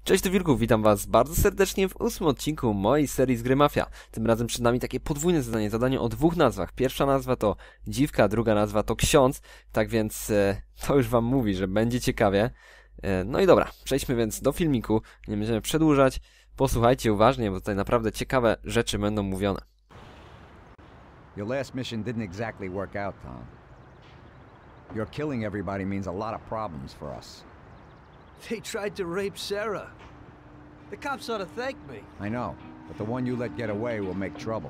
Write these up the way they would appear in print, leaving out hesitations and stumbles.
Cześć tu Wilku, witam was bardzo serdecznie w 8. odcinku mojej serii z gry Mafia. Tym razem przed nami takie podwójne zadanie o dwóch nazwach. Pierwsza nazwa to dziwka, druga nazwa to ksiądz. Tak więc to już wam mówi, że będzie ciekawie. No i dobra, przejdźmy więc do filmiku, nie będziemy przedłużać. Posłuchajcie uważnie, bo tutaj naprawdę ciekawe rzeczy będą mówione. Your last mission didn't exactly work out, Tom. Your killing everybody means a lot of problems for us. They tried to rape Sarah. The cops ought to thank me. I know, but the one you let get away will make trouble.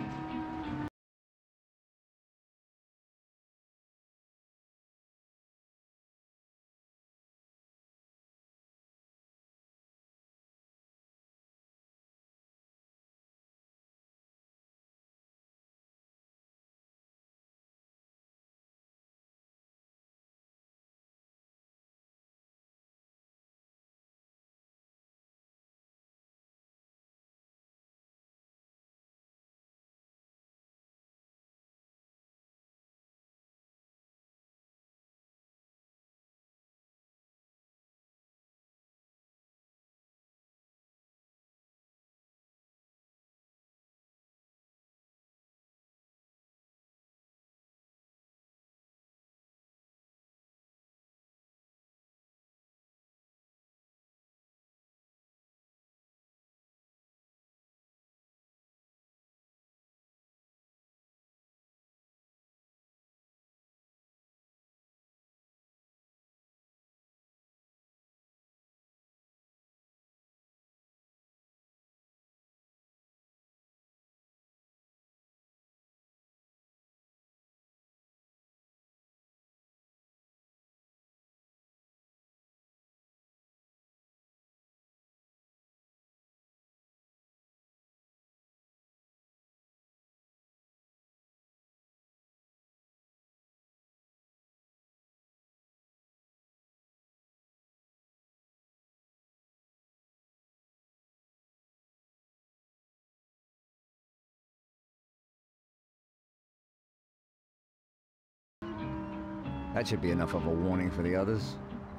That should be enough of a warning for the others.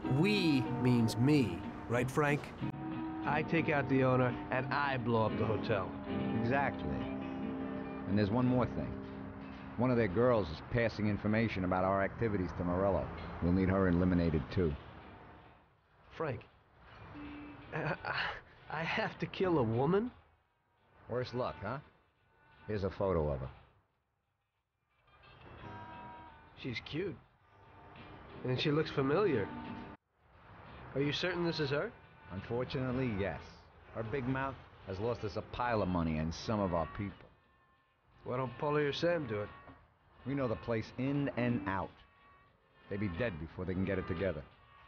We means me, right, Frank? I take out the owner and I blow up the hotel. Exactly. And there's one more thing. One of their girls is passing information about our activities to Morello. We'll need her eliminated too. Frank, I have to kill a woman? Worse luck, huh? Here's a photo of her. She's cute. And she looks familiar. Are you certain this is her? Unfortunately, yes. Her big mouth has lost us a pile of money and some of our people. Why don't Paulie or Sam do it? We know the place in and out. They'd be dead before they can get it together.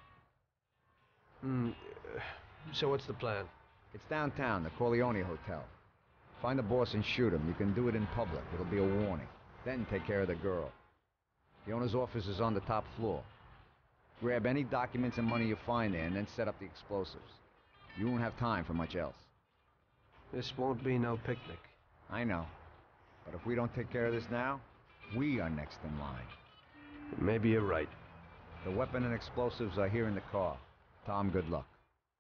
So what's the plan? It's downtown, the Corleone Hotel. Find the boss and shoot him. You can do it in public. It'll be a warning. Then take care of the girl. The owner's office is on the top floor. Grab any documents and money you find there and then set up the explosives. You won't have time for much else. This won't be no picnic. I know. But if we don't take care of this now, we are next in line. Maybe you're right. The weapon and explosives are here in the car. Tom, good luck.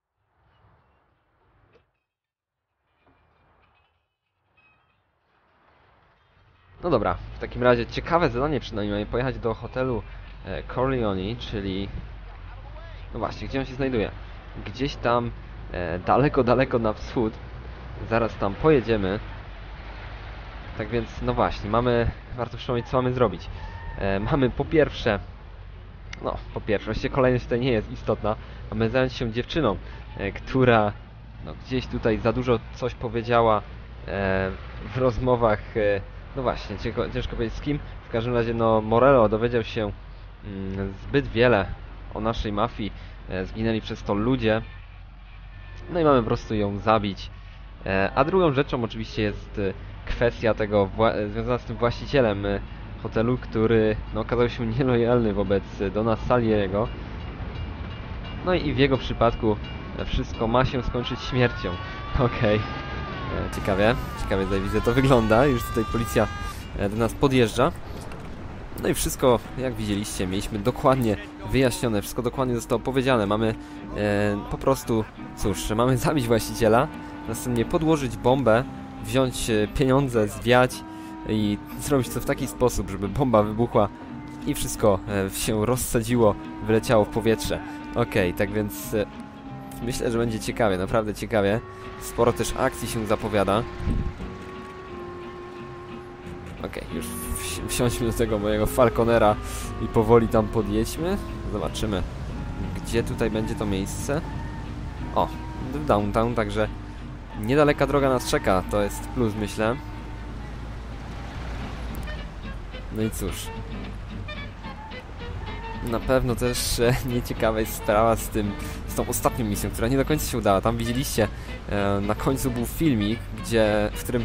No dobra, w takim razie ciekawe zadanie przynajmniej mamy pojechać do hotelu Corleone, czyli... No właśnie, gdzie on się znajduje? Gdzieś tam daleko, daleko na wschód. Zaraz tam pojedziemy. Tak więc, no właśnie, warto przypomnieć, co mamy zrobić. Mamy po pierwsze, właściwie kolejność tutaj nie jest istotna. Mamy zająć się dziewczyną, która gdzieś tutaj za dużo coś powiedziała w rozmowach. No właśnie, ciężko powiedzieć z kim. W każdym razie, Morello dowiedział się zbyt wiele o naszej mafii. Zginęli przez to ludzie. No i mamy po prostu ją zabić. A drugą rzeczą oczywiście jest kwestia tego związana z tym właścicielem hotelu, który okazał się nielojalny wobec Dona Salieriego. No i w jego przypadku wszystko ma się skończyć śmiercią. Okej. Ciekawie tutaj widzę to wygląda. Już tutaj policja do nas podjeżdża. No i wszystko, jak widzieliście, mieliśmy dokładnie wyjaśnione, wszystko dokładnie zostało powiedziane. Mamy po prostu, cóż, mamy zabić właściciela, następnie podłożyć bombę, wziąć pieniądze, zwiać i zrobić to w taki sposób, żeby bomba wybuchła i wszystko się rozsadziło, wyleciało w powietrze. Okej, tak więc myślę, że będzie ciekawie, naprawdę ciekawie. Sporo też akcji się zapowiada. Okej, już wsiądźmy do tego mojego Falconera i powoli tam podjedźmy. Zobaczymy, gdzie tutaj będzie to miejsce. O, w downtown, także niedaleka droga nas czeka, to jest plus, myślę. No i cóż. Na pewno też nieciekawa jest sprawa z tą ostatnią misją, która nie do końca się udała. Tam widzieliście, na końcu był filmik, w którym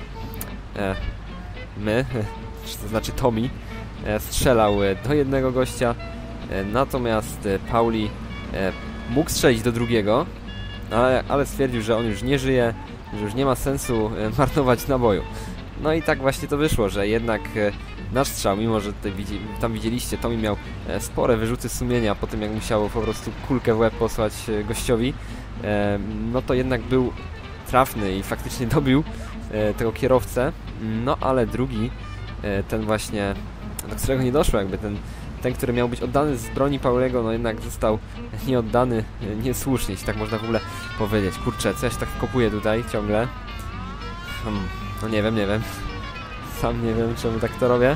to znaczy Tommy, strzelał do jednego gościa, natomiast Pauli mógł strzelić do drugiego, ale stwierdził, że on już nie żyje, że już nie ma sensu marnować naboju. No i tak właśnie to wyszło, że jednak nasz strzał, mimo że tam widzieliście, Tommy miał spore wyrzuty sumienia po tym, jak musiał po prostu kulkę w łeb posłać gościowi, no to jednak był trafny i faktycznie dobił tego kierowcę, no ale drugi, ten właśnie, do którego nie doszło, jakby ten, który miał być oddany z broni Pauliego, no jednak został nieoddany niesłusznie, jeśli tak można w ogóle powiedzieć. Kurczę, co ja się tak kopuję tutaj ciągle? No nie wiem. Sam nie wiem, czemu tak to robię.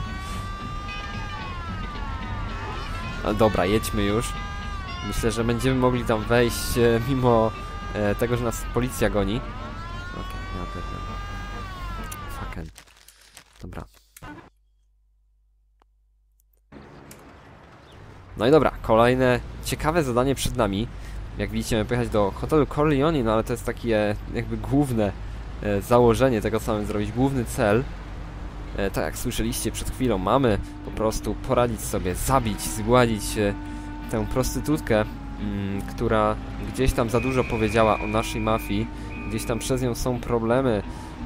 Ale dobra, jedźmy już. Myślę, że będziemy mogli tam wejść mimo tego, że nas policja goni. Okej, ja pewnie. Fucking. Dobra. No i dobra, kolejne ciekawe zadanie przed nami. Jak widzicie, mamy pojechać do hotelu Corleone, no ale to jest takie jakby główne założenie tego, co mamy zrobić, główny cel. Tak jak słyszeliście przed chwilą, mamy po prostu poradzić sobie, zabić, zgładzić tę prostytutkę, która gdzieś tam za dużo powiedziała o naszej mafii, gdzieś tam przez nią są problemy,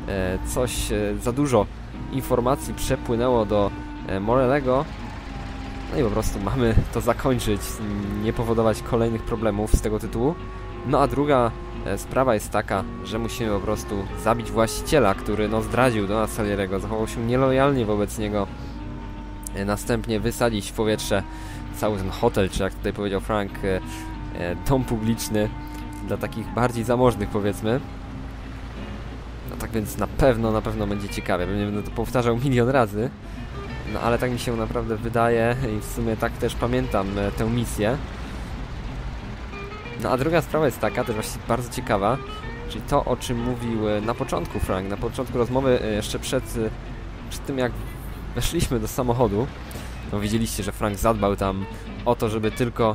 za dużo informacji przepłynęło do Morellego. No i po prostu mamy to zakończyć, nie powodować kolejnych problemów z tego tytułu. No a druga sprawa jest taka, że musimy po prostu zabić właściciela, który no zdradził do nas Salieriego, zachował się nielojalnie wobec niego. Następnie wysadzić w powietrze cały ten hotel, czy jak tutaj powiedział Frank, dom publiczny dla takich bardziej zamożnych, powiedzmy. No tak więc na pewno będzie ciekawie, nie będę to powtarzał milion razy. No ale tak mi się naprawdę wydaje i w sumie tak też pamiętam tę misję. No a druga sprawa jest taka, też właśnie bardzo ciekawa, czyli to, o czym mówił na początku Frank, na początku rozmowy, jeszcze przed tym jak weszliśmy do samochodu. No widzieliście, że Frank zadbał tam o to, żeby tylko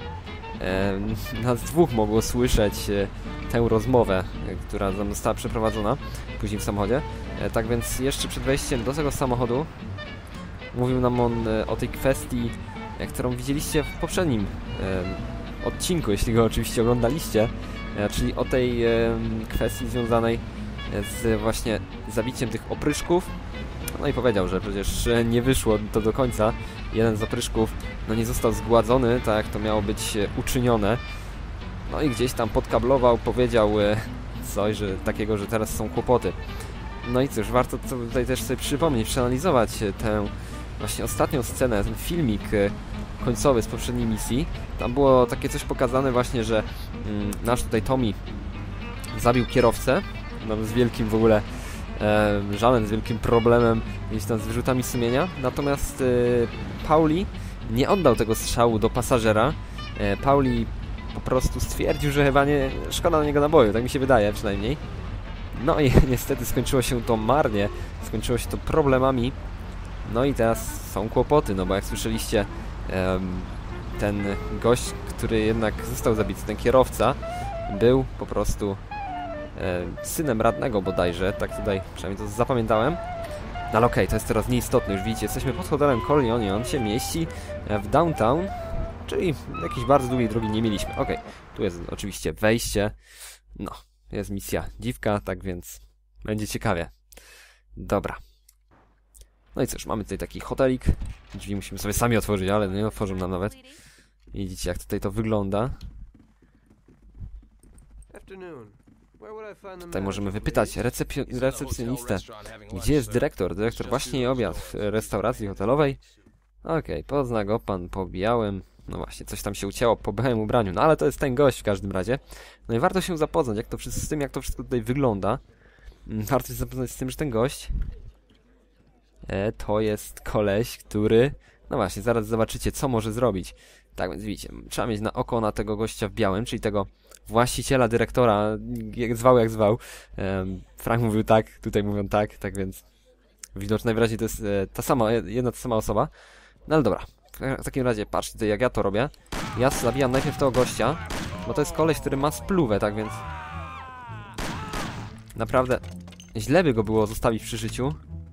nas dwóch mogło słyszeć tę rozmowę, która tam została przeprowadzona później w samochodzie. Tak więc jeszcze przed wejściem do tego samochodu mówił nam on o tej kwestii, którą widzieliście w poprzednim odcinku, jeśli go oczywiście oglądaliście, czyli o tej kwestii związanej z właśnie zabiciem tych opryszków. No i powiedział, że przecież nie wyszło to do końca. Jeden z opryszków no nie został zgładzony, tak jak to miało być uczynione. No i gdzieś tam podkablował, powiedział coś takiego, że teraz są kłopoty. No i cóż, warto tutaj też sobie przypomnieć, przeanalizować tę właśnie ostatnią scenę, ten filmik końcowy z poprzedniej misji. Tam było takie coś pokazane właśnie, że nasz tutaj Tommy zabił kierowcę, no z wielkim w ogóle żalem, z wielkim problemem, gdzieś tam z wyrzutami sumienia. Natomiast Pauli nie oddał tego strzału do pasażera. Pauli po prostu stwierdził, że chyba nie szkoda na niego naboju, tak mi się wydaje przynajmniej. No i niestety skończyło się to marnie, skończyło się to problemami. No i teraz są kłopoty, no bo jak słyszeliście, ten gość, który jednak został zabity, ten kierowca, był po prostu synem radnego bodajże, tak tutaj przynajmniej to zapamiętałem. No ale okej, to jest teraz nieistotne, już widzicie, jesteśmy pod hotelem Corleone, on się mieści w downtown, czyli jakiejś bardzo długiej drogi nie mieliśmy. Okej, tu jest oczywiście wejście, no, jest misja dziwka, tak więc będzie ciekawie. Dobra. No i cóż, mamy tutaj taki hotelik. Drzwi musimy sobie sami otworzyć, ale nie otworzą nam nawet. Widzicie, jak tutaj to wygląda. Tutaj możemy wypytać recepcjonistę, gdzie jest dyrektor? Dyrektor właśnie je obiad w restauracji hotelowej. Okej, pozna go pan po białym. No właśnie, coś tam się ucięło po białym ubraniu. No ale to jest ten gość w każdym razie. No i warto się zapoznać z tym, jak to wszystko tutaj wygląda. Warto się zapoznać z tym, że ten gość to jest koleś, który... No właśnie, zaraz zobaczycie, co może zrobić. Tak więc widzicie, trzeba mieć oko na tego gościa w białym, czyli tego właściciela, dyrektora, zwał jak zwał. Frank mówił tak, tutaj mówią tak, tak więc widocznie najwyraźniej to jest ta sama osoba. No ale dobra, w takim razie patrzcie tutaj, jak ja to robię. Ja zabijam najpierw tego gościa, bo to jest koleś, który ma spluwę, tak więc naprawdę źle by go było zostawić przy życiu.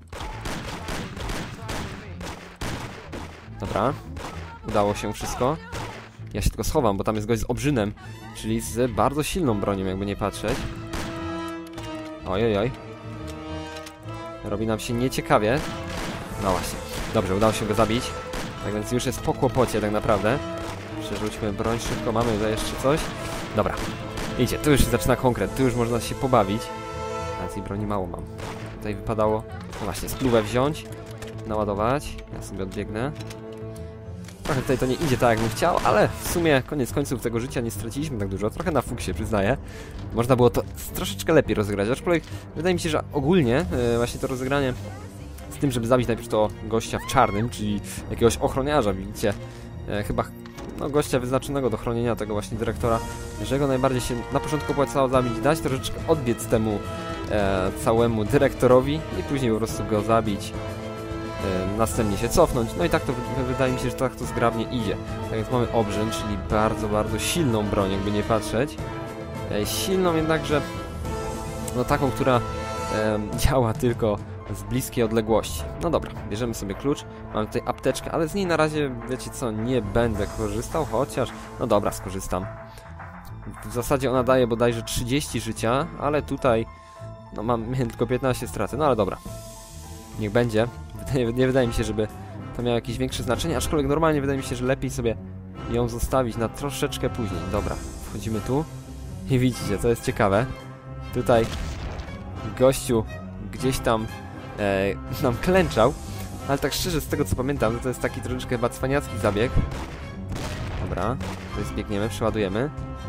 Dobra, udało się wszystko. Ja się tylko schowam, bo tam jest gość z obrzynem, czyli z bardzo silną bronią, jakby nie patrzeć. Ojojoj. Robi nam się nieciekawie. No właśnie. Dobrze, udało się go zabić. Tak więc już jest po kłopocie tak naprawdę. Przerzućmy broń szybko, mamy tutaj jeszcze coś. Dobra. Idzie, tu już się zaczyna konkret, tu już można się pobawić. A tej broni mało mam. Tutaj wypadało, no właśnie, spluwę wziąć, naładować. Ja sobie odbiegnę. Trochę tutaj to nie idzie tak, jakbym chciał, ale w sumie koniec końców tego życia nie straciliśmy tak dużo. Trochę na fuksie, przyznaję. Można było to troszeczkę lepiej rozegrać, aczkolwiek wydaje mi się, że ogólnie właśnie to rozegranie z tym, żeby zabić najpierw to gościa w czarnym, czyli jakiegoś ochroniarza, widzicie, chyba no, gościa wyznaczonego do chronienia tego właśnie dyrektora, że go najbardziej się na początku opłacało zabić, dać troszeczkę odbiec temu całemu dyrektorowi i później po prostu go zabić. Następnie się cofnąć, no i tak to wydaje mi się, że tak to zgrabnie idzie. Tak więc mamy obrzyn, czyli bardzo, bardzo silną broń, jakby nie patrzeć. Silną jednakże, no taką, która działa tylko z bliskiej odległości. No dobra, bierzemy sobie klucz, mamy tutaj apteczkę, ale z niej na razie, wiecie co, nie będę korzystał, chociaż, no dobra, skorzystam. W zasadzie ona daje bodajże 30 życia, ale tutaj, no mam tylko 15 straty, no ale dobra. Niech będzie. Nie wydaje mi się, żeby to miało jakieś większe znaczenie, aczkolwiek normalnie wydaje mi się, że lepiej sobie ją zostawić na troszeczkę później. Dobra, wchodzimy tu i widzicie, to jest ciekawe. Tutaj gościu gdzieś tam nam klęczał, ale tak szczerze, z tego co pamiętam, to jest taki troszeczkę chyba cwaniacki zabieg. Dobra, to jest biegniemy, przeładujemy.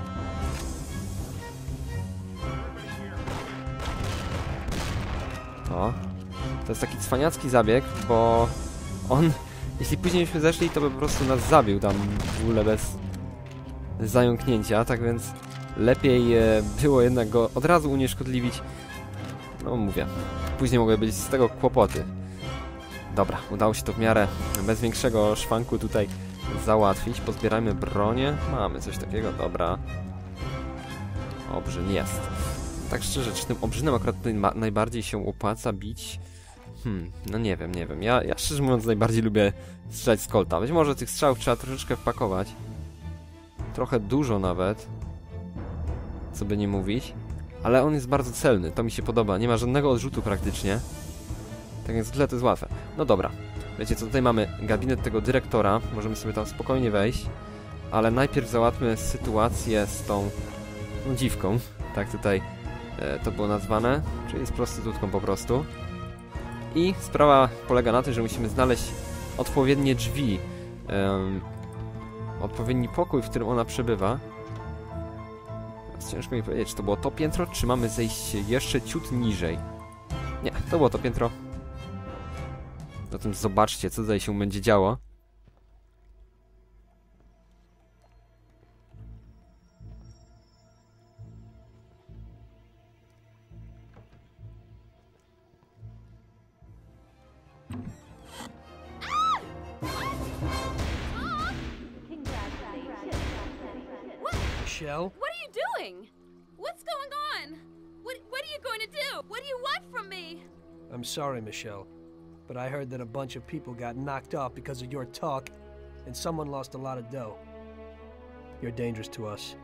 To jest taki cwaniacki zabieg, bo on, jeśli później byśmy zeszli, to by po prostu nas zabił tam w ogóle bez zająknięcia, tak więc lepiej było jednak go od razu unieszkodliwić. No mówię, później mogły być z tego kłopoty. Dobra, udało się to w miarę bez większego szwanku tutaj załatwić. Pozbierajmy bronię. Mamy coś takiego, dobra. Obrzyn jest. Tak szczerze, czy tym obrzynem akurat tutaj najbardziej się opłaca bić? No nie wiem. Ja szczerze mówiąc najbardziej lubię strzelać z Colta. Być może tych strzałów trzeba troszeczkę wpakować. Trochę dużo nawet. Co by nie mówić. Ale on jest bardzo celny, to mi się podoba. Nie ma żadnego odrzutu praktycznie. Tak więc tyle to jest łatwe. No dobra. Wiecie co, tutaj mamy gabinet tego dyrektora. Możemy sobie tam spokojnie wejść. Ale najpierw załatwmy sytuację z tą dziwką. Tak tutaj to było nazwane. Czyli z prostytutką po prostu. I sprawa polega na tym, że musimy znaleźć odpowiednie drzwi. Odpowiedni pokój, w którym ona przebywa. Ciężko mi powiedzieć, czy to było to piętro, czy mamy zejść jeszcze ciut niżej. Nie, to było to piętro. Zatem zobaczcie, co tutaj się będzie działo. Michelle? What are you doing? What's going on? What are you going to do? What do you want from me? I'm sorry, Michelle, but I heard that a bunch of people got knocked off because of your talk, and someone lost a lot of dough. You're dangerous to us.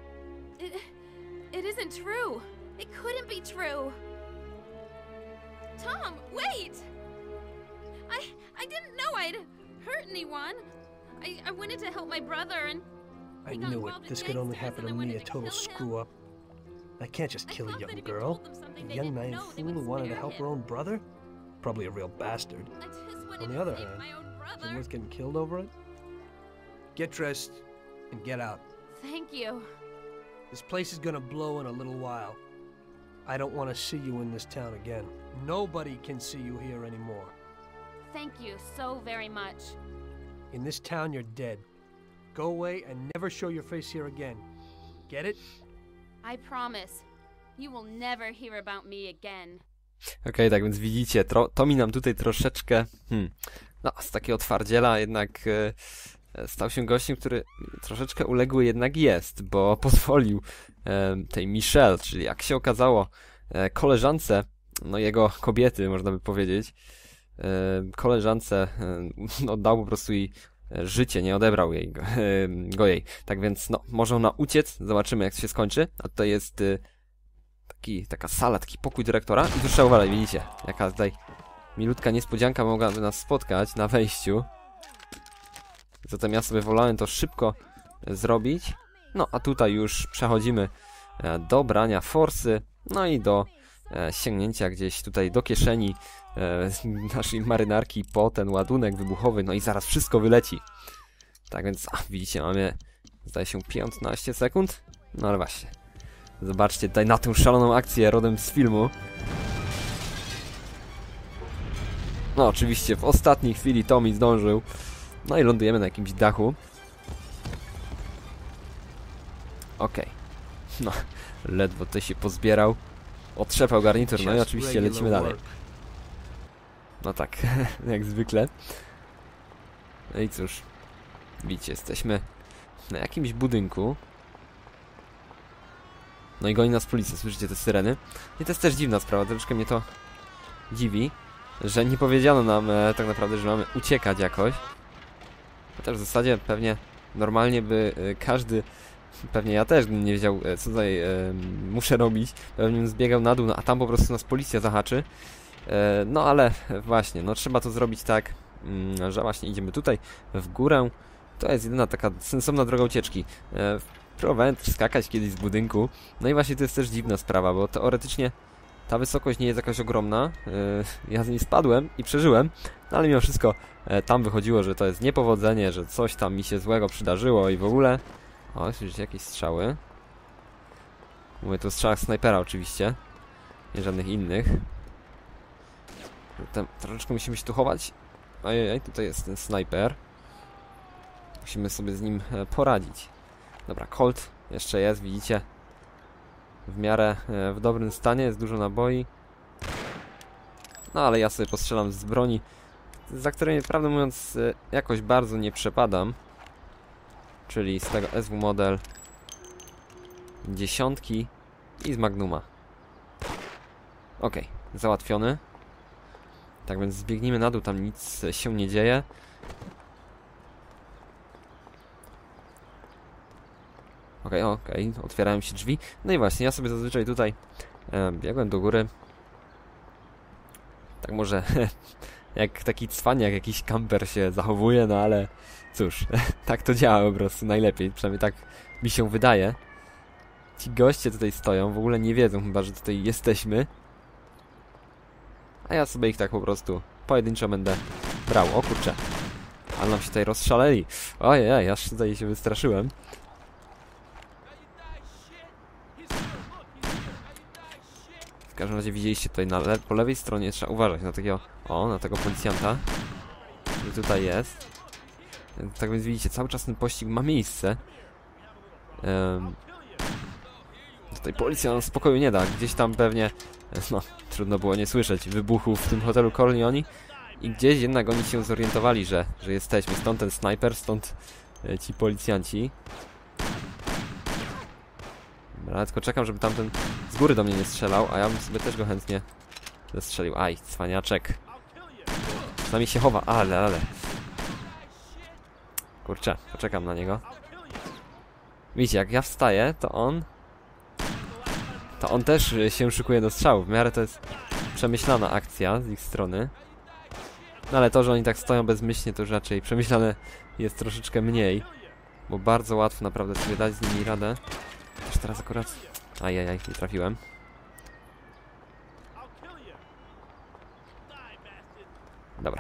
It isn't true. It couldn't be true. Tom, wait! I didn't know I'd hurt anyone. I wanted to help my brother and I knew it. This could only happen to me, a total screw-up. I can't just kill a young girl. A young naive fool who wanted to help her own brother? Probably a real bastard. On the other hand, is it worth getting killed over it? Get dressed and get out. Thank you. This place is gonna blow in a little while. I don't want to see you in this town again. Nobody can see you here anymore. Thank you so very much. In this town, you're dead. Go away and never show your face here again. Get it? I promise. You will never hear about me again. Okej, tak więc widzicie, Tommy nam tutaj troszeczkę, no, z takiego twardziela jednak stał się gościem, który troszeczkę uległy jednak jest, bo pozwolił tej Michelle, czyli jak się okazało, koleżance, no jego kobiety, można by powiedzieć, koleżance oddał po prostu jej życie, nie odebrał jej jej. Tak więc, no, może ona uciec, zobaczymy jak to się skończy, a tutaj jest taka sala, taki pokój dyrektora i tu trzeba uważać, widzicie, jaka tutaj milutka niespodzianka mogłaby nas spotkać na wejściu. Zatem ja sobie wolałem to szybko zrobić. No, a tutaj już przechodzimy do brania forsy, no i do sięgnięcia gdzieś tutaj do kieszeni naszej marynarki po ten ładunek wybuchowy, no i zaraz wszystko wyleci. Tak więc, widzicie, mamy, zdaje się, 15 sekund, no ale właśnie. Zobaczcie tutaj na tę szaloną akcję rodem z filmu. No oczywiście w ostatniej chwili Tommy zdążył. No i lądujemy na jakimś dachu. Okej. No, ledwo tutaj się pozbierał. Otrzepał garnitur, no i oczywiście lecimy dalej. No tak, jak zwykle. No i cóż. Widzicie, jesteśmy na jakimś budynku. No i goni nas policja, słyszycie te syreny? I to jest też dziwna sprawa, troszeczkę mnie to dziwi, że nie powiedziano nam tak naprawdę, że mamy uciekać jakoś. Chociaż w zasadzie pewnie normalnie by każdy, pewnie ja też bym nie wiedział co tutaj muszę robić, pewnie bym zbiegał na dół, no, a tam po prostu nas policja zahaczy. No ale właśnie, no trzeba to zrobić tak, że właśnie idziemy tutaj w górę. To jest jedyna taka sensowna droga ucieczki. Próbowałem skakać kiedyś z budynku. No i właśnie to jest też dziwna sprawa, bo teoretycznie ta wysokość nie jest jakaś ogromna. Ja z niej spadłem i przeżyłem, no ale mimo wszystko tam wychodziło, że to jest niepowodzenie, że coś tam mi się złego przydarzyło i w ogóle. O, słyszycie jakieś strzały? Mówię tu o strzałach snajpera oczywiście, nie żadnych innych. Zatem troszeczkę musimy się tu chować. Ojej, tutaj jest ten snajper. Musimy sobie z nim poradzić. Dobra, Colt jeszcze jest, widzicie. W miarę w dobrym stanie, jest dużo naboi. No ale ja sobie postrzelam z broni, za której prawdę mówiąc jakoś bardzo nie przepadam. Czyli z tego SW model 10 i z Magnuma. Okej, załatwiony. Tak więc zbiegnijmy na dół, tam nic się nie dzieje. Okej, otwierają się drzwi. No i właśnie, ja sobie zazwyczaj tutaj biegłem do góry. Tak może jak taki cwaniak, jakiś kamper się zachowuje, no ale cóż, tak to działa po prostu najlepiej, przynajmniej tak mi się wydaje. Ci goście tutaj stoją, w ogóle nie wiedzą chyba, że tutaj jesteśmy. A ja sobie ich tak po prostu pojedynczo będę brał. O kurczę, ale nam się tutaj rozszaleli. Ojej, aż tutaj się wystraszyłem. W każdym razie widzieliście tutaj po lewej stronie, trzeba uważać na takiego, na tego policjanta, który tutaj jest. Tak więc widzicie, cały czas ten pościg ma miejsce. Tutaj policja nam spokoju nie da, gdzieś tam pewnie, no, trudno było nie słyszeć wybuchów w tym hotelu Corleone i gdzieś jednak oni się zorientowali, że jesteśmy, stąd ten snajper, stąd ci policjanci. Dobra, tylko czekam, żeby tamten z góry do mnie nie strzelał, a ja bym sobie też go chętnie zestrzelił. Aj, cwaniaczek. Przynajmniej się chowa, ale. Kurczę, poczekam na niego. Widzicie, jak ja wstaję, to on też się szykuje do strzału. W miarę to jest przemyślana akcja z ich strony. No ale to, że oni tak stoją bezmyślnie, to już raczej przemyślane jest troszeczkę mniej. Bo bardzo łatwo naprawdę sobie dać z nimi radę. Też teraz akurat... Ajajaj, nie trafiłem. Dobra.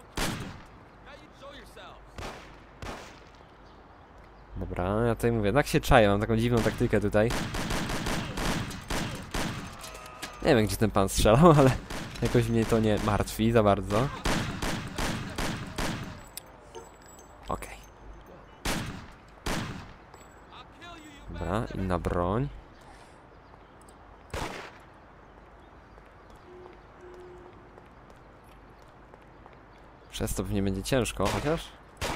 Dobra, ja tutaj mówię, tak się czaję, mam taką dziwną taktykę tutaj. Nie wiem, gdzie ten pan strzelał, ale jakoś mnie to nie martwi za bardzo. Okej. Dobra, inna broń. Przez to pewnie będzie ciężko, chociaż...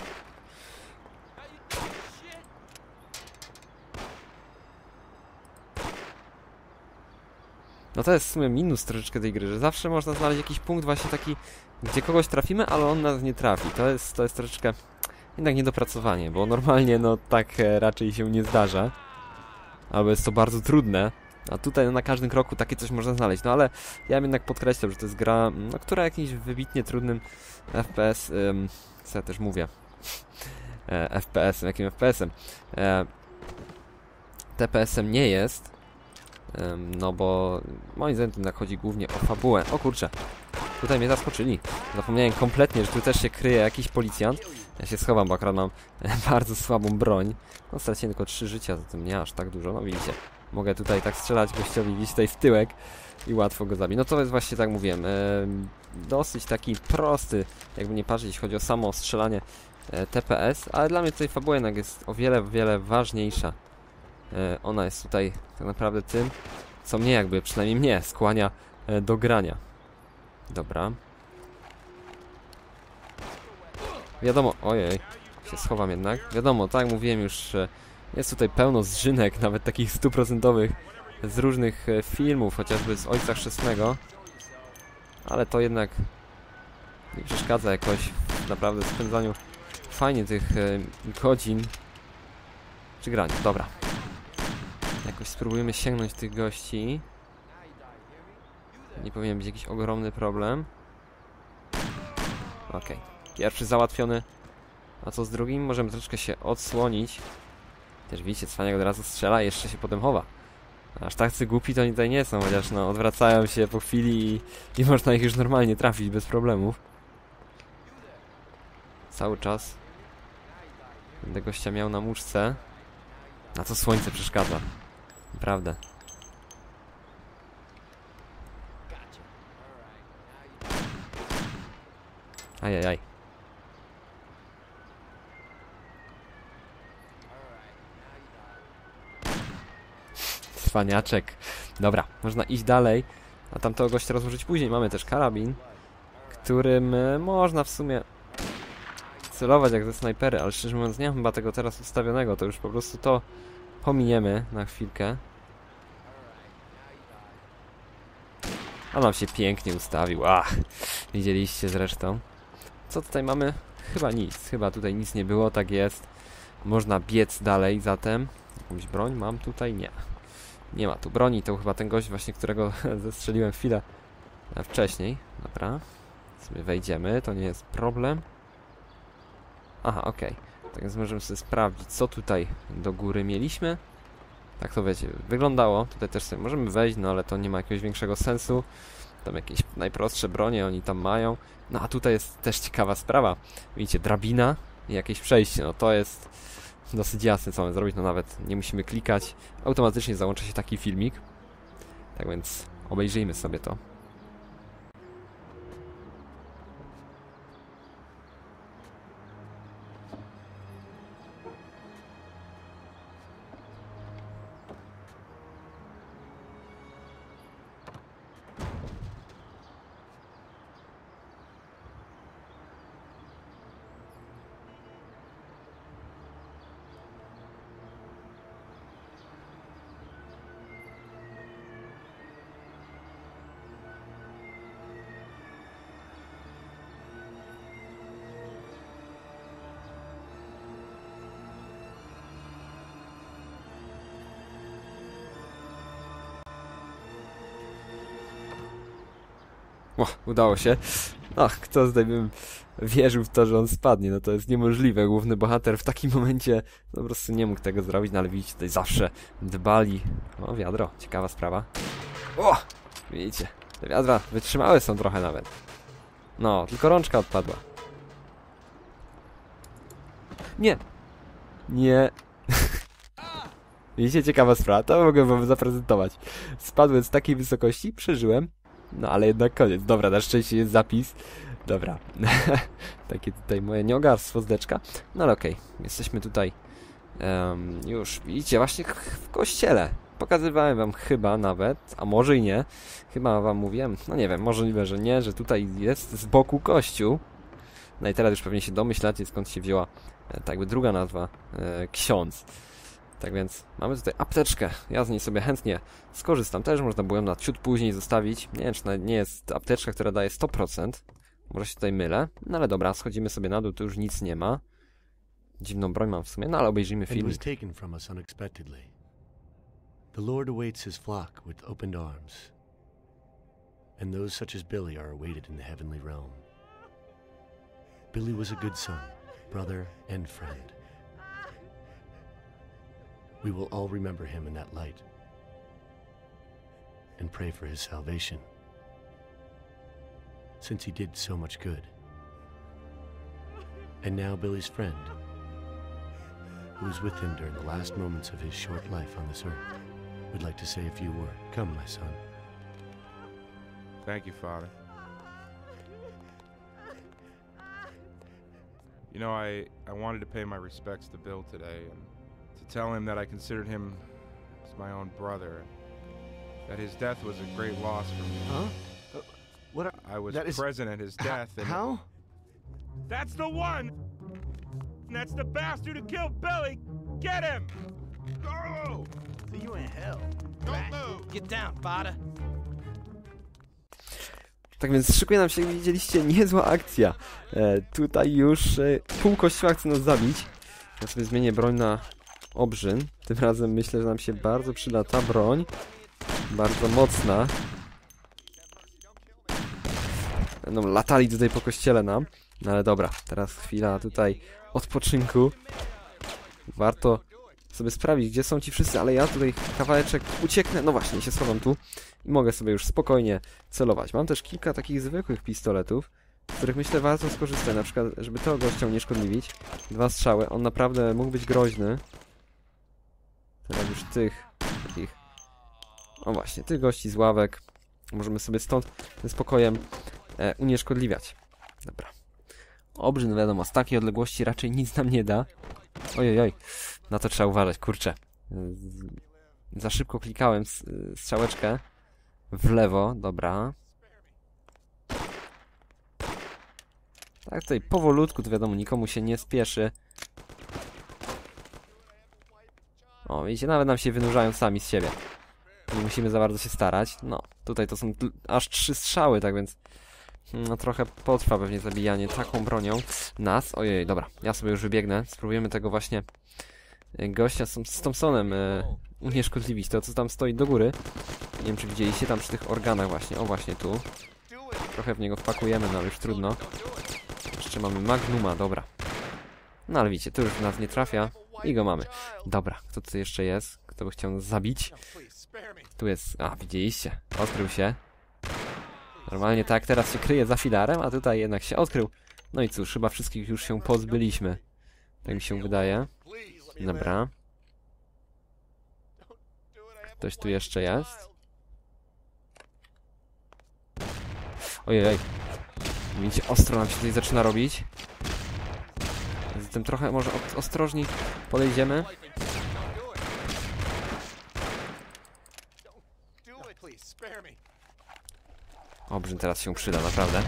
No to jest w sumie minus troszeczkę tej gry, że zawsze można znaleźć jakiś punkt właśnie taki, gdzie kogoś trafimy, ale on nas nie trafi. To jest troszeczkę jednak niedopracowanie, bo normalnie no tak raczej się nie zdarza. Albo jest to bardzo trudne, a tutaj no, na każdym kroku takie coś można znaleźć. No ale ja bym jednak podkreślał, że to jest gra, no, która jakimś wybitnie trudnym FPS, co ja też mówię, FPS-em, jakim FPS-em? TPS-em nie jest. No bo moim zdaniem jednak chodzi głównie o fabułę. O kurczę, tutaj mnie zaskoczyli. Zapomniałem kompletnie, że tu też się kryje jakiś policjant. Ja się schowam, bo akurat mam bardzo słabą broń. No straciłem tylko 3 życia, zatem nie aż tak dużo. No widzicie, mogę tutaj tak strzelać gościowi gdzieś tutaj w tyłek i łatwo go zabić. No to jest właśnie, tak mówiłem, dosyć taki prosty, jakby nie patrzeć, jeśli chodzi o samo strzelanie TPS, ale dla mnie tutaj fabuła jednak jest o wiele ważniejsza. Ona jest tutaj tak naprawdę tym, co mnie jakby, przynajmniej mnie, skłania do grania. Dobra. Wiadomo, ojej, się schowam jednak. Wiadomo, tak jak mówiłem już, jest tutaj pełno zżynek, nawet takich 100% z różnych filmów, chociażby z Ojca Chrzestnego. Ale to jednak nie przeszkadza jakoś w naprawdę spędzaniu fajnie tych godzin przy graniu. Dobra. Jakoś spróbujemy sięgnąć tych gości. Nie powinien być jakiś ogromny problem. Okej. Pierwszy załatwiony. A co z drugim? Możemy troszeczkę się odsłonić. Też widzicie, cwaniak od razu strzela i jeszcze się potem chowa. Aż tacy głupi to oni tutaj nie są, chociaż no odwracają się po chwili i można ich już normalnie trafić bez problemów. Cały czas będę gościa miał na muszce. Na co słońce przeszkadza. Naprawdę. Ajajaj. Cwaniaczek. Dobra, można iść dalej. A tamtego gościa rozłożyć później. Mamy też karabin, którym można w sumie celować jak ze snajpery, ale szczerze mówiąc nie mam chyba tego teraz ustawionego. To już po prostu to pominiemy na chwilkę. A nam się pięknie ustawił. Ach, widzieliście zresztą. Co tutaj mamy? Chyba nic. Chyba tutaj nic nie było, tak jest. Można biec dalej zatem. Jakąś broń mam tutaj? Nie. Nie ma tu broni, to chyba ten gość właśnie, którego zestrzeliłem chwilę wcześniej. Dobra. Sobie wejdziemy, to nie jest problem. Aha, okej. Tak więc możemy sobie sprawdzić, co tutaj do góry mieliśmy. Tak to wiecie, wyglądało. Tutaj też sobie możemy wejść, no ale to nie ma jakiegoś większego sensu. Tam jakieś najprostsze bronie oni tam mają. No a tutaj jest też ciekawa sprawa. Widzicie, drabina i jakieś przejście. No to jest dosyć jasne, co mamy zrobić. No nawet nie musimy klikać. Automatycznie załącza się taki filmik. Tak więc obejrzyjmy sobie to. O, udało się. Ach, kto tutaj bym wierzył w to, że on spadnie, no to jest niemożliwe. Główny bohater w takim momencie no, po prostu nie mógł tego zrobić, no ale widzicie, tutaj zawsze dbali. O, wiadro, ciekawa sprawa. O! Widzicie, te wiadra wytrzymałe są trochę nawet. No, tylko rączka odpadła. Nie! Nie! Widzicie, ciekawa sprawa, to mogę wam zaprezentować. Spadłem z takiej wysokości, przeżyłem. No ale jednak koniec. Dobra, na szczęście jest zapis. Dobra. Takie tutaj moje nieogarstwo z deczka. No ale okej. Jesteśmy tutaj już, widzicie, właśnie w kościele. Pokazywałem wam chyba nawet, a może i nie. Chyba wam mówiłem, no nie wiem, możliwe, że nie, że tutaj jest z boku kościół. No i teraz już pewnie się domyślacie, skąd się wzięła tak jakby druga nazwa, ksiądz. Tak więc mamy tutaj apteczkę. Ja z niej sobie chętnie skorzystam. Też można było ją na ciut później zostawić. Nie wiem, czy to nie jest apteczka, która daje 100%. Może się tutaj mylę. No ale dobra, schodzimy sobie na dół, tu już nic nie ma. Dziwną broń mam w sumie, no ale obejrzyjmy And film. was taken from us unexpectedly. The Lord awaits his flock with opened arms, and those such as Billy are awaited in the heavenly realm. Billy was a good son, brother, and friend. We will all remember him in that light and pray for his salvation, since he did so much good. And now Billy's friend, who was with him during the last moments of his short life on this earth, would like to say a few words. Come, my son. Thank you, Father. You know, I wanted to pay my respects to Bill today and to tell him that I considered him as my own brother, that his death was a great loss for me. Huh? What? I was that is- present at his death, and How? that's the one. That's the bastard who killed Billy. Get him! Go! See you in hell. Don't move! Get down, Fada. Tak więc szykuje nam się, jak widzieliście, niezła akcja. Tutaj już pół kościoła chce nas zabić. Ja sobie zmienię broń na obrzyn. Tym razem myślę, że nam się bardzo przyda ta broń. Bardzo mocna. Będą latali tutaj po kościele nam. No ale dobra, teraz chwila tutaj odpoczynku. Warto sobie sprawdzić, gdzie są ci wszyscy, ale ja tutaj kawałeczek ucieknę. No właśnie, się schowam tu i mogę sobie już spokojnie celować. Mam też kilka takich zwykłych pistoletów, z których myślę warto skorzystać, na przykład, żeby tego gościa unieszkodliwić. 2 strzały, on naprawdę mógł być groźny. Teraz już tych takich, o właśnie, tych gości z ławek możemy sobie stąd ze spokojem unieszkodliwiać. Dobra. Obrzyn, wiadomo, z takiej odległości raczej nic nam nie da. Ojojoj, na to trzeba uważać, kurczę. Za szybko klikałem strzałeczkę w lewo, dobra. Tak, tutaj powolutku, to wiadomo, nikomu się nie spieszy. O, widzicie, nawet nam się wynurzają sami z siebie. Nie musimy za bardzo się starać. No, tutaj to są aż 3 strzały, tak więc no trochę potrwa pewnie zabijanie taką bronią nas. Ojej, dobra, ja sobie już wybiegnę. Spróbujemy tego właśnie gościa z Thompsonem unieszkodliwić. To, co tam stoi do góry. Nie wiem, czy widzieliście tam przy tych organach właśnie. O, właśnie tu. Trochę w niego wpakujemy, no ale już trudno. Jeszcze mamy Magnuma, dobra. No ale widzicie, tu już w nas nie trafia. I go mamy. Dobra, kto tutaj jeszcze jest? Kto by chciał nas zabić? Tu jest... A, widzieliście. Odkrył się. Normalnie tak, teraz się kryje za filarem, a tutaj jednak się odkrył. No i cóż, chyba wszystkich już się pozbyliśmy. Tak mi się wydaje. Dobra. Ktoś tu jeszcze jest? Ojej. Widzicie, ostro nam się tutaj zaczyna robić. Zatem trochę może ostrożniej podejdziemy. Obrzyn teraz się przyda, naprawdę.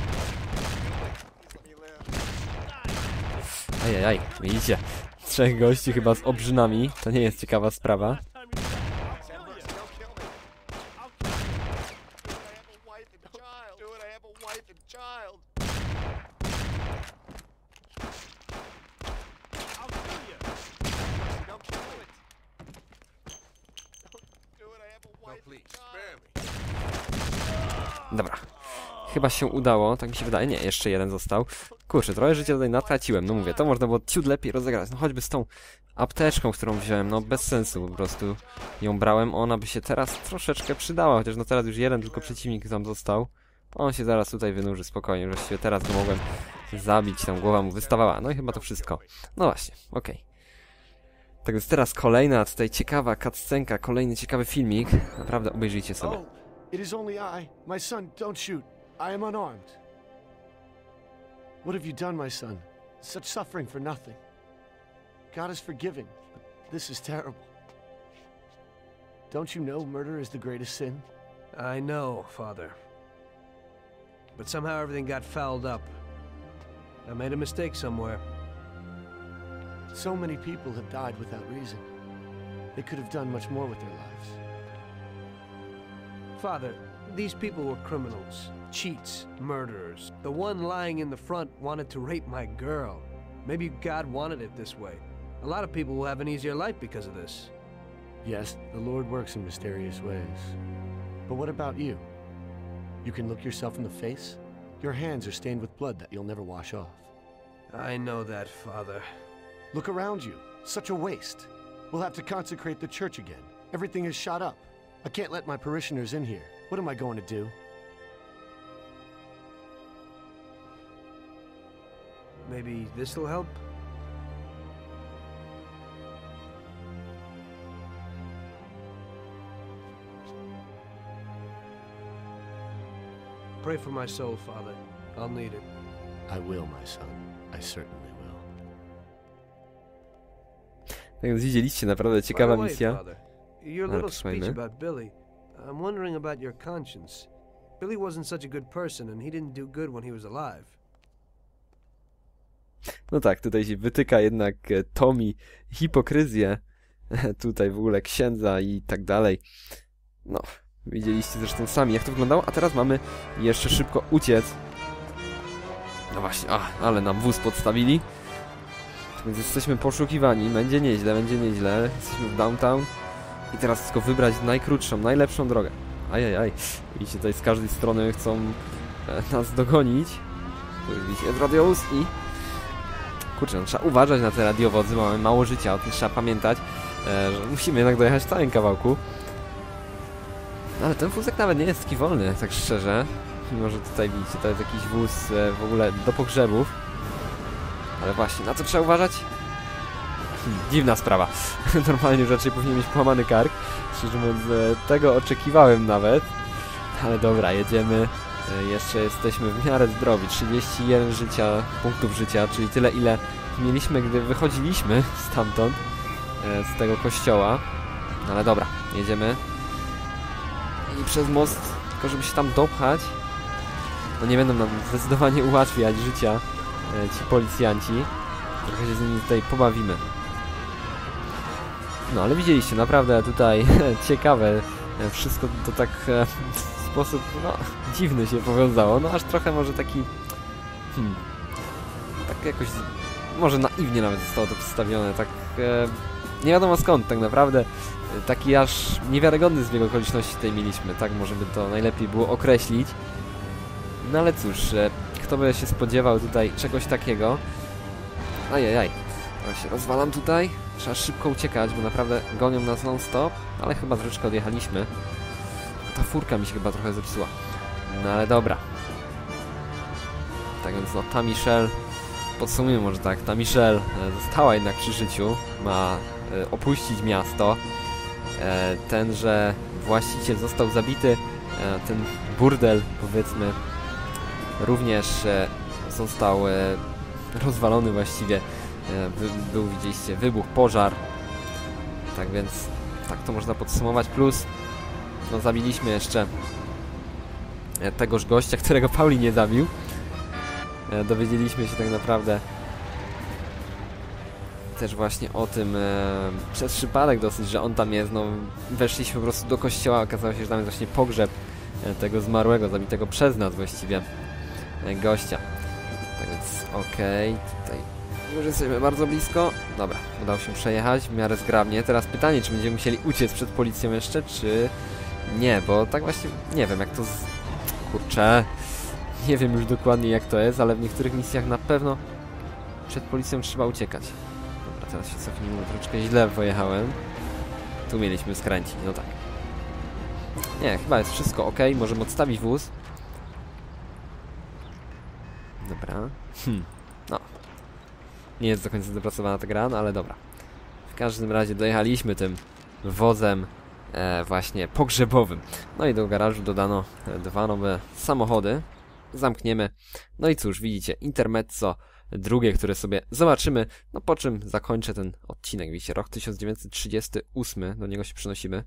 Ajajaj, widzicie? 3 gości chyba z obrzynami. To nie jest ciekawa sprawa. Dobra. Chyba się udało, tak mi się wydaje. Nie, jeszcze jeden został. Kurczę, trochę życia tutaj natraciłem. No mówię, to można było ciut lepiej rozegrać. No choćby z tą apteczką, którą wziąłem, no bez sensu po prostu ją brałem. Ona by się teraz troszeczkę przydała, chociaż no teraz już jeden tylko przeciwnik tam został. On się zaraz tutaj wynurzy spokojnie, właściwie teraz go mogłem zabić, tam głowa mu wystawała. No i chyba to wszystko. No właśnie, okej. Tak więc teraz kolejna tutaj ciekawa cutscenka, kolejny ciekawy filmik. Naprawdę obejrzyjcie sobie. Oh, it is only I. My son, don't shoot. I am unarmed. What have you done, my son? Such suffering for nothing. God is forgiving, but this is terrible. Don't you know murder is the greatest sin? I know, Father. But somehow everything got fouled up. I made a mistake somewhere. So many people have died without reason. They could have done much more with their lives. Father, these people were criminals, cheats, murderers. The one lying in the front wanted to rape my girl. Maybe God wanted it this way. A lot of people will have an easier life because of this. Yes, the Lord works in mysterious ways. But what about you? You can look yourself in the face? Your hands are stained with blood that you'll never wash off. I know that, Father. Look around you. Such a waste. We'll have to consecrate the church again. Everything is shot up. I can't let my parishioners in here. What am I going to do? Maybe this'll help? Pray for my soul, Father. I'll need it. I will, my son. I certainly will. Tak więc widzieliście, naprawdę ciekawa By the way, misja. Father, your Ale little speech posłuchajmy. about Billy. I'm wondering about your conscience. Billy wasn't such a good person, and he didn't do good when he was alive. No tak, tutaj się wytyka jednak Tommy hipokryzję tutaj w ogóle księdza i tak dalej. No, widzieliście zresztą sami, jak to wyglądało, a teraz mamy jeszcze szybko uciec. No właśnie, ale nam wóz podstawili. Więc jesteśmy poszukiwani, będzie nieźle, będzie nieźle. Jesteśmy w downtown i teraz tylko wybrać najkrótszą, najlepszą drogę. Ajajaj, widzicie, tutaj z każdej strony chcą nas dogonić. Tu już widzicie, jest radiowóz i... Kurczę, no, trzeba uważać na te radiowozy, mamy mało życia, o tym trzeba pamiętać, że musimy jednak dojechać w całym kawałku. No, ale ten wózek nawet nie jest taki wolny, tak szczerze. Mimo, że tutaj widzicie, to jest jakiś wóz w ogóle do pogrzebów. Ale właśnie, na co trzeba uważać? Dziwna sprawa. Normalnie już raczej powinien mieć połamany kark. Szczerze mówiąc, tego oczekiwałem nawet. Ale dobra, jedziemy. Jeszcze jesteśmy w miarę zdrowi. 31 punktów życia, czyli tyle, ile mieliśmy, gdy wychodziliśmy stamtąd, z tego kościoła. Ale dobra, jedziemy. I przez most, tylko żeby się tam dopchać, no nie będą nam zdecydowanie ułatwiać życia ci policjanci. Trochę się z nimi tutaj pobawimy. No ale widzieliście, naprawdę tutaj ciekawe. Wszystko to tak w sposób, no, dziwny się powiązało. No aż trochę może taki... tak jakoś... może naiwnie nawet zostało to przedstawione. Tak nie wiadomo skąd tak naprawdę. Taki aż niewiarygodny zbieg okoliczności tutaj mieliśmy. Tak może by to najlepiej było określić. No ale cóż, kto by się spodziewał tutaj czegoś takiego. Ajajaj. Ja się rozwalam tutaj. Trzeba szybko uciekać, bo naprawdę gonią nas non-stop. Ale chyba troszeczkę odjechaliśmy. Ta furka mi się chyba trochę zepsuła. No ale dobra. Tak więc no, ta Michelle... Podsumujmy może tak. Ta Michelle została jednak przy życiu. Ma opuścić miasto. Tenże właściciel został zabity. Ten burdel, powiedzmy, również został rozwalony właściwie. Był, widzieliście, wybuch, pożar. Tak więc tak to można podsumować. Plus no, zabiliśmy jeszcze tegoż gościa, którego Pauli nie zabił. Dowiedzieliśmy się tak naprawdę też właśnie o tym przez przypadek dosyć, że on tam jest. No, weszliśmy po prostu do kościoła, okazało się, że tam jest właśnie pogrzeb tego zmarłego, zabitego przez nas właściwie gościa. Tak więc okej, tutaj już jesteśmy bardzo blisko. Dobra, udało się przejechać w miarę zgrabnie. Teraz pytanie, czy będziemy musieli uciec przed policją jeszcze, czy nie, bo tak właśnie nie wiem jak to kurczę, Nie wiem już dokładnie jak to jest, ale w niektórych misjach na pewno przed policją trzeba uciekać. Dobra, teraz się cofnijmy, troszeczkę źle pojechałem. Tu mieliśmy skręcić, no tak. Nie, chyba jest wszystko ok, możemy odstawić wóz. Dobra. No. Nie jest do końca dopracowana ta gra, no ale dobra. W każdym razie dojechaliśmy tym wozem właśnie pogrzebowym. No i do garażu dodano 2 nowe samochody. Zamkniemy. No i cóż, widzicie, intermezzo drugie, które sobie zobaczymy, no po czym zakończę ten odcinek. Widzicie, rok 1938, do niego się przenosimy.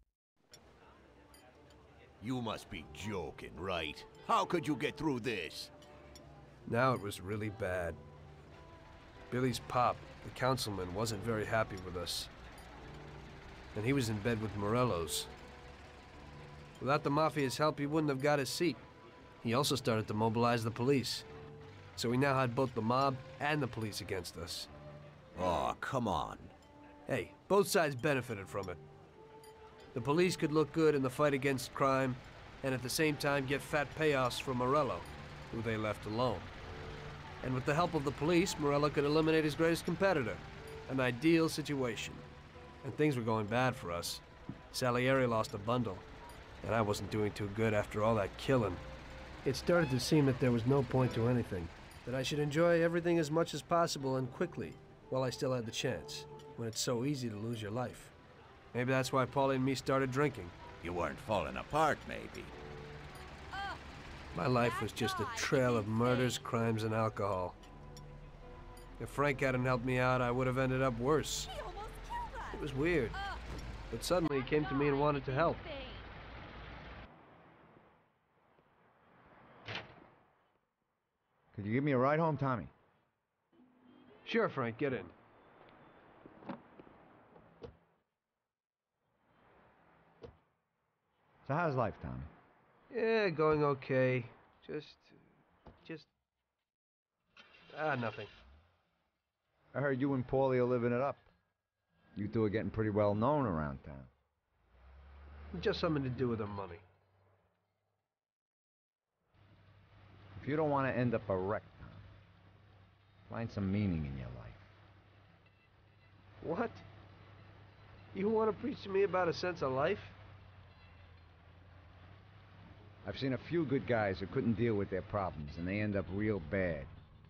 You must be joking, right? How could you get through this? Now it was really bad. Billy's pop, the councilman, wasn't very happy with us. And he was in bed with Morello's. Without the Mafia's help, he wouldn't have got his seat. He also started to mobilize the police. So we now had both the mob and the police against us. Oh, come on. Hey, both sides benefited from it. The police could look good in the fight against crime, and at the same time get fat payoffs from Morello, who they left alone. And with the help of the police, Morello could eliminate his greatest competitor. An ideal situation. And things were going bad for us. Salieri lost a bundle, and I wasn't doing too good after all that killing. It started to seem that there was no point to anything, that I should enjoy everything as much as possible and quickly, while I still had the chance, when it's so easy to lose your life. Maybe that's why Paulie and me started drinking. You weren't falling apart, maybe. My life was just a trail of murders, crimes, and alcohol. If Frank hadn't helped me out, I would have ended up worse. It was weird, but suddenly he came to me and wanted to help. Could you give me a ride home, Tommy? Sure, Frank, get in. So how's life, Tommy? Yeah, going okay. Nothing. I heard you and Paulie are living it up. You two are getting pretty well known around town. Just something to do with the money. If you don't want to end up a wreck, Tom, find some meaning in your life. What? You want to preach to me about a sense of life? I've seen a few good guys who couldn't deal with their problems, and they end up real bad.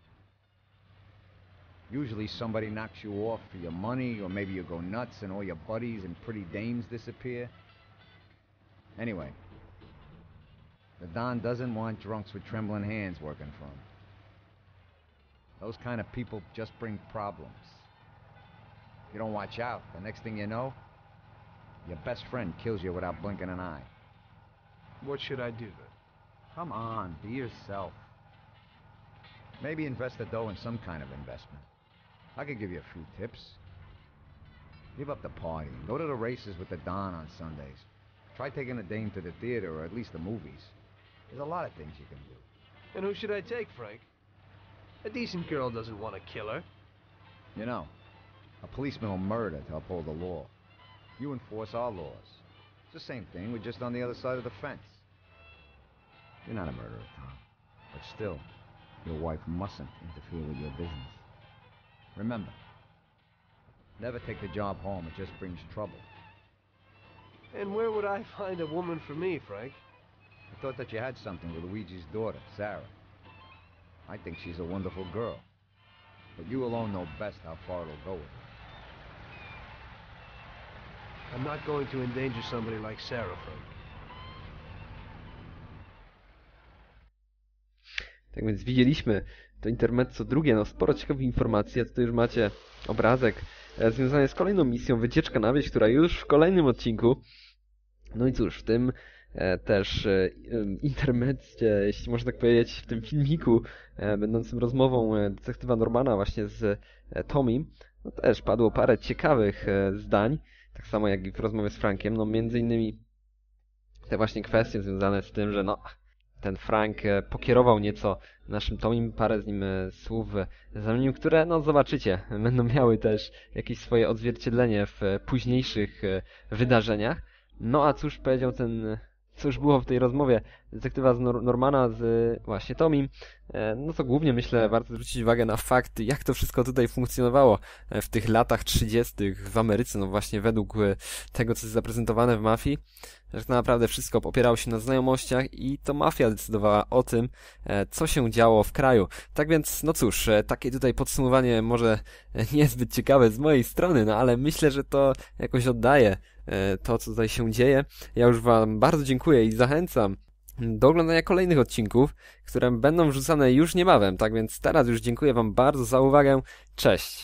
Usually somebody knocks you off for your money, or maybe you go nuts and all your buddies and pretty dames disappear. Anyway, the Don doesn't want drunks with trembling hands working for him. Those kind of people just bring problems. If you don't watch out, the next thing you know, your best friend kills you without blinking an eye. What should I do then? Come on, be yourself. Maybe invest the dough in some kind of investment. I could give you a few tips. Give up the partying. Go to the races with the Don on Sundays. Try taking a dame to the theater or at least the movies. There's a lot of things you can do. And who should I take, Frank? A decent girl doesn't want to kill her. You know, a policeman will murder to uphold the law. You enforce our laws. It's the same thing, we're just on the other side of the fence. You're not a murderer, Tom. But still, your wife mustn't interfere with your business. Remember, never take the job home, it just brings trouble. And where would I find a woman for me, Frank? I thought that you had something with Luigi's daughter, Sarah. I think she's a wonderful girl. But you alone know best how far it'll go with her. I'm not going to endanger somebody like Sarah, Frank. Tak więc widzieliśmy to intermezzo drugie, no sporo ciekawych informacji, a tutaj już macie obrazek związany z kolejną misją, wycieczka na wieś, która już w kolejnym odcinku. No i cóż, w tym też intermezzie, jeśli można tak powiedzieć, w tym filmiku będącym rozmową detektywa Normana właśnie z Tommym, no też padło parę ciekawych zdań, tak samo jak i w rozmowie z Frankiem, no między innymi te właśnie kwestie związane z tym, że no ten Frank pokierował nieco naszym Tommym, parę z nim słów zamienił, które, no zobaczycie, będą miały też jakieś swoje odzwierciedlenie w późniejszych wydarzeniach. No a cóż powiedział ten co już było w tej rozmowie detektywa z Normana z właśnie Tomim, no to głównie myślę warto zwrócić uwagę na fakt, jak to wszystko tutaj funkcjonowało w tych latach 30. w Ameryce, no właśnie według tego, co jest zaprezentowane w Mafii, że tak naprawdę wszystko opierało się na znajomościach i to mafia decydowała o tym, co się działo w kraju. Tak więc, no cóż, takie tutaj podsumowanie może niezbyt ciekawe z mojej strony, no ale myślę, że to jakoś oddaje to, co tutaj się dzieje. Ja już wam bardzo dziękuję i zachęcam do oglądania kolejnych odcinków, które będą wrzucane już niebawem. Tak więc teraz już dziękuję wam bardzo za uwagę. Cześć!